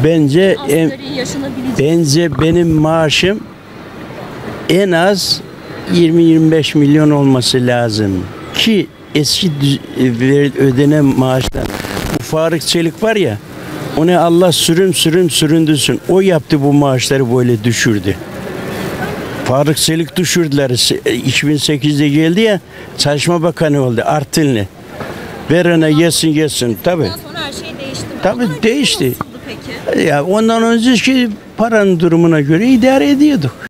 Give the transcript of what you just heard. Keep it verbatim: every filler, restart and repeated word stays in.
Bence en, Asgari yaşanabilecek. bence benim maaşım en az yirmi yirmi beş milyon olması lazım ki eski düz- ver- ödenen maaşlar. Bu Faruk Çelik var ya, onu Allah sürüm sürüm süründürsün. O yaptı bu maaşları böyle düşürdü. Faruk Çelik düşürdüler. iki bin sekizde geldi ya, Çalışma Bakanı oldu. Artvinli. Ver ona yesin yesin. Tabii. Ondan sonra her şey değişti. mi? Tabii Ondan önce değişti. nasıldı peki? Ya ondan önceki paranın durumuna göre idare ediyorduk.